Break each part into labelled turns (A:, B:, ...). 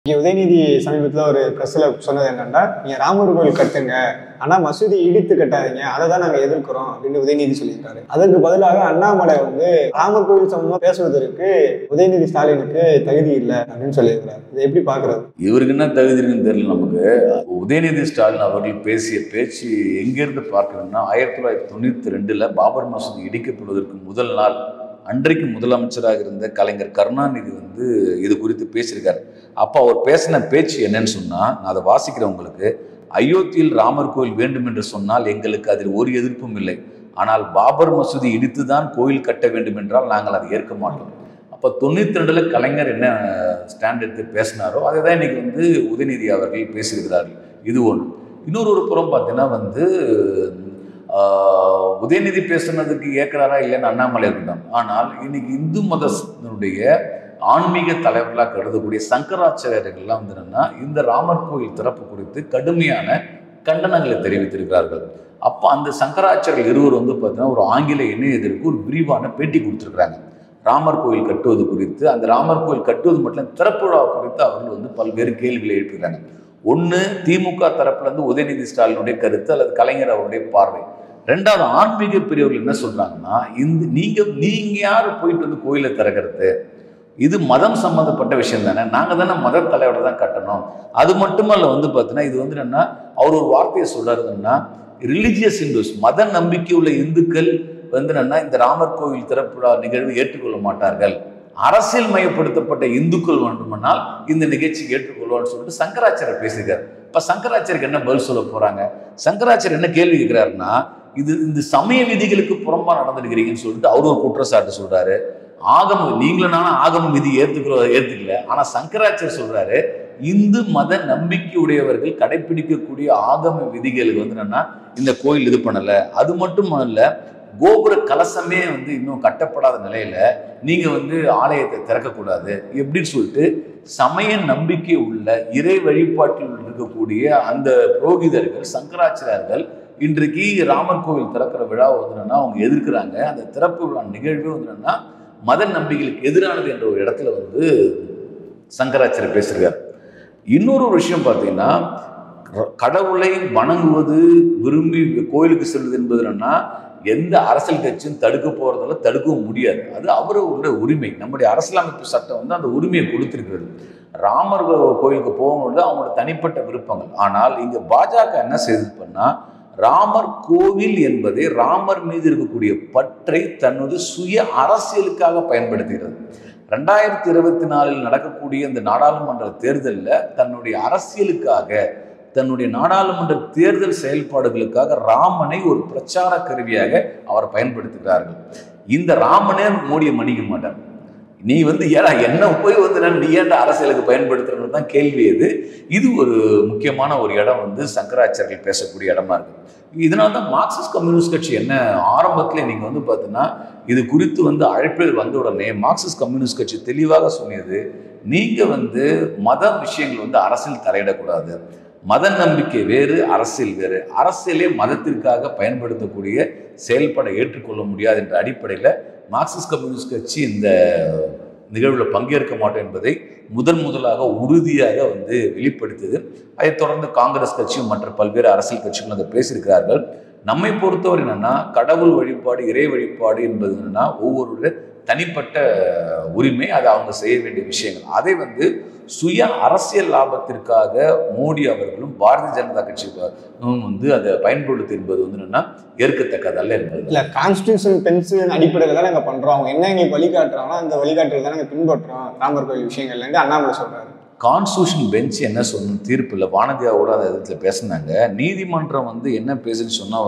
A: இங்கே உதயநிதி சமீபத்தில் ஒரு ப்ரெஸ்ஸில் சொன்னது என்னன்னா, நீங்கள் ராமர் கோயில் கட்டுங்க, ஆனால் மசூதி இடித்து கட்டாதீங்க, அதை தான் நாங்கள் எதிர்க்கிறோம் அப்படின்னு உதயநிதி சொல்லியிருக்காரு. அதற்கு பதிலாக அண்ணாமலை ராமர் கோயில் சம்பந்தமாக பேசுவதற்கு உதயநிதி ஸ்டாலினுக்கு தகுதி இல்லை அப்படின்னு சொல்லியிருக்கிறார். இதை எப்படி பார்க்குறது?
B: இவருக்கு என்ன தகுதி இருக்குன்னு தெரியல நமக்கு. உதயநிதி ஸ்டாலின் அவர்கள் பேசிய பேச்சு எங்கேருந்து பார்க்கணும்னா, 1992 பாபர் மசூதி இடிக்கப்படுவதற்கு முதல் நாள் அன்றைக்கு முதலமைச்சராக இருந்த கலைஞர் கருணாநிதி இது குறித்து பேசியிருக்காரு. அப்போ அவர் பேசின பேச்சு என்னன்னு சொன்னால், நான் அதை வாசிக்கிறேன் உங்களுக்கு. அயோத்தியில் ராமர் கோயில் வேண்டும் என்று சொன்னால் எங்களுக்கு அதில் ஒரு எதிர்ப்பும் இல்லை. ஆனால் பாபர் மசூதி இடித்து தான் கோயில் கட்ட வேண்டும் என்றால் நாங்கள் அதை ஏற்க மாட்டோம். அப்போ 92 கலைஞர் என்ன ஸ்டாண்ட் எடுத்து பேசினாரோ அதை தான் இன்னைக்கு உதயநிதி அவர்கள் பேசியிருக்கிறார்கள். இது ஒன்று. இன்னொரு புறம் பார்த்தீங்கன்னா உதயநிதி பேசுனதுக்கு ஏற்கிறாரா இல்லைன்னு அண்ணாமலை இருக்கட்டும். ஆனால் இன்னைக்கு இந்து மதத்தினுடைய ஆன்மீக தலைவர்களாக கருதக்கூடிய சங்கராச்சாரியர்கள்லாம் என்னன்னா, இந்த ராமர் கோயில் திறப்பு குறித்து கடுமையான கண்டனங்களை தெரிவித்திருக்கிறார்கள். அப்போ அந்த சங்கராச்சாரியர்கள் இருவர் பார்த்தீங்கன்னா ஒரு ஆங்கில இணையத்திற்கு ஒரு விரிவான பேட்டி கொடுத்துருக்குறாங்க. ராமர் கோயில் கட்டுவது குறித்து, அந்த ராமர் கோயில் கட்டுவது மட்டும் திறப்பு விழா குறித்து அவர்கள் பல்வேறு கேள்விகளை எழுப்புகிறாங்க. ஒன்று, திமுக தரப்புலேருந்து உதயநிதி ஸ்டாலினுடைய கருத்து அல்லது கலைஞர் அவருடைய பார்வை. ரெண்டாவது, ஆன்மீக பெரியவர்கள் என்ன சொல்றாங்கன்னா, நீங்க யாரு போயிட்டு கோயிலை திறக்கிறது? இது மதம் சம்பந்தப்பட்ட விஷயம் தானே, நாங்க தானே மத தலைவரை தான் கட்டணும். அது மட்டுமல்ல பார்த்தீங்கன்னா இது என்னன்னா, அவர் ஒரு வார்த்தையை சொல்றாருன்னா, ரிலிஜியஸ் இந்துஸ், மத நம்பிக்கை உள்ள இந்துக்கள் என்னன்னா இந்த ராமர் கோவில் திறப்பு நிகழ்வு ஏற்றுக்கொள்ள மாட்டார்கள். அரசியல் மயப்படுத்தப்பட்ட இந்துக்கள் வேண்டுமானால் இந்த நிகழ்ச்சிக்கு ஏற்றுக்கொள்வான்னு சொல்லிட்டு சங்கராச்சாரியர் பேசியிருக்காரு. இப்ப சங்கராச்சாரியருக்கு என்ன பதில் சொல்ல போறாங்க? சங்கராச்சாரியர் என்ன கேள்வி கேட்கிறாருன்னா, இந்த சமய விதிகளுக்கு புறம்பா நடந்திருக்கிறீங்கன்னு சொல்லிட்டு அவர் ஒரு குற்றச்சாட்டு சொல்றாரு. நீங்களும் ஆகம விதி ஏத்துக்கல. ஆனா சங்கராச்சாரியர் சொல்றாரு, இந்து மத நம்பிக்கை உடையவர்கள் கடைபிடிக்கக்கூடிய ஆகம விதிகளுக்கு என்னன்னா இந்த கோயில் இது பண்ணல. அது மட்டும் இல்ல, கோபுர கலசமே இன்னும் கட்டப்படாத நிலையில நீங்க ஆலயத்தை திறக்கக்கூடாது எப்படின்னு சொல்லிட்டு சமய நம்பிக்கை உள்ள இறை வழிபாட்டில் இருக்கக்கூடிய அந்த புரோகிதர்கள் சங்கராச்சாரியர்கள் இன்றைக்கு ராமர் கோவில் திறக்கிற விழாவை அவங்க எதிர்க்கிறாங்க. அந்த திறப்பு விழா நிகழ்வு மத நம்பிக்கைகளுக்கு எதிரானது என்ற ஒரு இடத்துல சங்கராச்சாரியர் பேசுகிறார். இன்னொரு விஷயம் பார்த்தீங்கன்னா, கடவுளை வணங்குவது விரும்பி கோயிலுக்கு செல்வது என்பது என்னன்னா, எந்த அரசியல் கட்சியும் தடுக்க போறதால தடுக்கவும் முடியாது. அது அவருடைய உரிமை. நம்முடைய அரசியலமைப்பு சட்டம் அந்த உரிமையை கொடுத்திருக்கிறது. ராமர் கோயிலுக்கு போகும்போது அவங்களோட தனிப்பட்ட விருப்பங்கள். ஆனால் இங்க பாஜக என்ன செய்து ராமர் கோவில் என்பதை ராமர் மீது இருக்கக்கூடிய பற்றை தன்னுடைய சுய அரசியலுக்காக பயன்படுத்துகிறது. 2024 நடக்கக்கூடிய இந்த நாடாளுமன்ற தேர்தலில் தன்னுடைய அரசியலுக்காக, தன்னுடைய நாடாளுமன்ற தேர்தல் செயல்பாடுகளுக்காக ராமனை ஒரு பிரச்சார கருவியாக அவர் பயன்படுத்துகிறார்கள். இந்த ராமனே மோடியை மன்னிக்க மாட்டார். நீ ஏடா என்ன போய் நீ ஏன்டா அரசியலுக்கு பயன்படுத்துறது தான் கேள்வி. இது ஒரு முக்கியமான ஒரு இடம் சங்கராச்சாரியர்கள் பேசக்கூடிய இடமா இருக்கு. இதனால்தான் மார்க்சிஸ்ட் கம்யூனிஸ்ட் கட்சி என்ன ஆரம்பத்தில் நீங்க பார்த்தீங்கன்னா இது குறித்து அழைப்பில் வந்த உடனே மார்க்சிஸ்ட் கம்யூனிஸ்ட் கட்சி தெளிவாக சொன்னது, நீங்க மத விஷயங்கள் அரசியல் தலையிடக்கூடாது. மத நம்பிக்கை வேறு, அரசியல் வேறு. அரசியலே மதத்திற்காக பயன்படுத்தக்கூடிய செயல்பட ஏற்றுக்கொள்ள முடியாது என்ற அடிப்படையில் மார்க்சிஸ்ட் கம்யூனிஸ்ட் கட்சி இந்த நிகழ்வில் பங்கேற்க மாட்டோம் என்பதை முதலாக உறுதியாக வெளிப்படுத்தியது. அதைத் தொடர்ந்து காங்கிரஸ் கட்சியும் மற்ற பல்வேறு அரசியல் கட்சிகளும் அதை பேசியிருக்கிறார்கள். நம்மை பொறுத்தவரை என்னன்னா, கடவுள் வழிபாடு, இறை வழிபாடு என்பது என்னன்னா ஒவ்வொருடைய தனிப்பட்ட உரிமை. அது அவங்க செய்ய வேண்டிய விஷயங்கள். அதை சுய அரசியல் லாபத்திற்காக மோடி அவர்களும் பாரதிய ஜனதா கட்சி அதை பயன்படுத்தி என்பது என்னன்னா ஏற்கத்தக்கதல்ல என்பது.
A: இல்ல, கான்ஸ்டிடியூஷன் பென்ஷன் அடிப்படையில் தான் நாங்கள் பண்றோம். அவங்க என்ன எங்களுக்கு வழிகாட்டுறாங்களோ அந்த வழிகாட்டுறது தான் நாங்கள் பின்பற்றோம் ராமர் கோயில் விஷயங்கள்ல இருந்து அண்ணாமலை சொல்றாரு.
B: கான்ஸ்டியூஷன் பெஞ்ச் என்ன சொன்ன தீர்ப்பில் வானதியாவோட அந்த இடத்துல பேசினாங்க. நீதிமன்றம் என்ன பேசுன்னு சொன்னா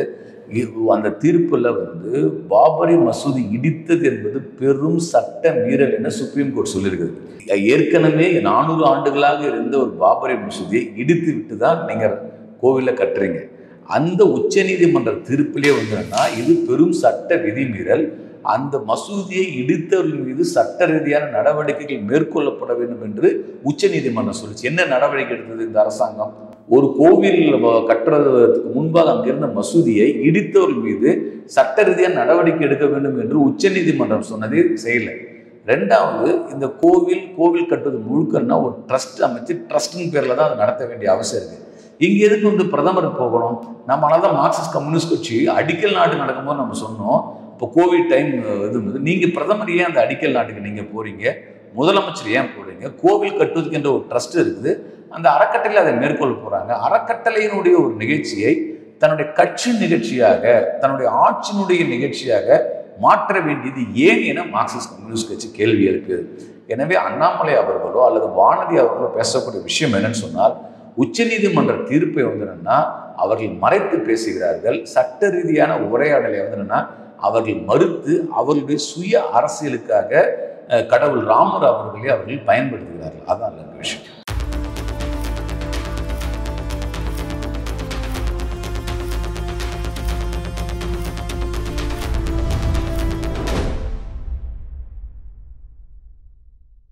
B: அந்த தீர்ப்புல பாபரி மசூதி இடித்தது என்பது பெரும் சட்ட மீறல் என சுப்ரீம் கோர்ட் சொல்லியிருக்குது. ஏற்கனவே 400 ஆண்டுகளாக இருந்த ஒரு பாபரி மசூதியை இடித்து விட்டு தான் நீங்க கோவில கட்டுறீங்க. அந்த உச்ச நீதிமன்ற தீர்ப்பிலே இது பெரும் சட்ட விதிமீறல். அந்த மசூதியை இடித்தவர்கள் மீது சட்ட ரீதியான நடவடிக்கைகள் மேற்கொள்ளப்பட வேண்டும் என்று உச்ச நீதிமன்றம் சொல்லிச்சு. என்ன நடவடிக்கை எடுத்தது இந்த அரசாங்கம்? ஒரு கோவில் கட்டுறதுக்கு முன்பாக அங்கிருந்த மசூதியை இடித்தவர்கள் மீது சட்ட ரீதியான நடவடிக்கை எடுக்க வேண்டும் என்று உச்ச நீதிமன்றம் சொன்னதே செய்யலை. ரெண்டாவது, இந்த கோவில் கட்டுவது முழுக்கன்னா ஒரு ட்ரஸ்ட் அமைச்சு ட்ரஸ்டின் பேரில் தான் அதை நடத்த வேண்டிய அவசியம் இருக்குது. இங்கே எதுக்கு வந்து பிரதமர் போகணும்? நம்மளால தான் மார்க்சிஸ்ட் கம்யூனிஸ்ட் கட்சி அடிக்கல் நாட்டு நடக்கும்போது நம்ம சொன்னோம், இப்போ கோவிட் டைம் இது நீங்கள் பிரதமர் ஏன் அந்த அடிக்கல் நாட்டுக்கு நீங்கள் போகிறீங்க? முதலமைச்சர் ஏன் போகிறீங்க? கோவில் கட்டுவதுக்கு என்ற ஒரு ட்ரஸ்ட் இருக்குது, அந்த அறக்கட்டளையில் அதை மேற்கொள்ள போகிறாங்க. அறக்கட்டளையினுடைய ஒரு நிகழ்ச்சியை தன்னுடைய கட்சி நிகழ்ச்சியாக, தன்னுடைய ஆட்சியினுடைய நிகழ்ச்சியாக மாற்ற வேண்டியது ஏன் என மார்க்சிஸ்ட் கம்யூனிஸ்ட் கட்சி கேள்வி எழுப்பியது. எனவே அண்ணாமலை அவர்களோ அல்லது வானதி அவர்களோ பேசக்கூடிய விஷயம் என்னன்னு சொன்னால், உச்சநீதிமன்ற தீர்ப்பை வந்து என்னன்னா அவர்கள் மறைத்து பேசுகிறார்கள். சட்ட ரீதியான உரையாடலை வந்து என்னன்னா அவர்கள் மறுத்து அவர்களுடைய சுய அரசியலுக்காக கடவுள் ராமர் அவர்களே அவர்கள் பயன்படுத்துகிறார்கள். அதான் விஷயம்.